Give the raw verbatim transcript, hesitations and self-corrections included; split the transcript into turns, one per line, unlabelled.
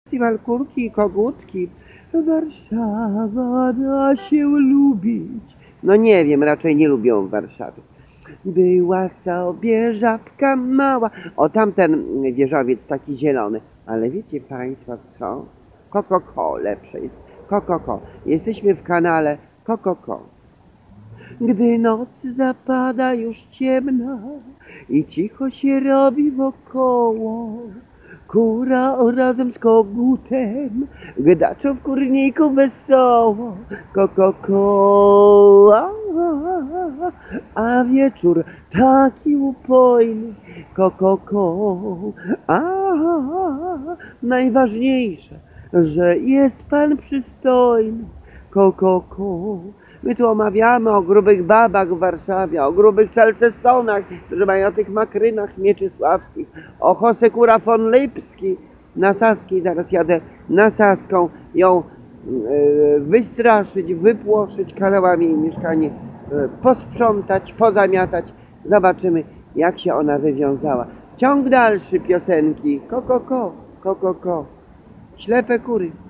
Festiwal kurki i kogutki. Warszawa da się lubić. No nie wiem, raczej nie lubią w Warszawie. Była sobie żabka mała. O, tamten wieżowiec taki zielony. Ale wiecie Państwo co? Kokoko lepsze jest. Kokoko. Jesteśmy w kanale Kokoko. Gdy noc zapada już ciemna i cicho się robi wokoło, kura razem z kogutem gdaczą w kurniku wesoło. Ko-ko-ko, a, a wieczór taki upojny. Ko-ko-ko, a najważniejsze, że jest pan przystojny. Ko-ko-ko. My tu omawiamy o grubych babach w Warszawie, o grubych salcesonach, którzy mają o tych makrynach mieczysławskich, o Hosekura von Lipski na Saskiej. Zaraz jadę na Saską ją e, wystraszyć, wypłoszyć kanałami jej mieszkanie, e, posprzątać, pozamiatać. Zobaczymy, jak się ona wywiązała. Ciąg dalszy piosenki. Ko, ko, ko, ko, ko, ko. Ślepe kury.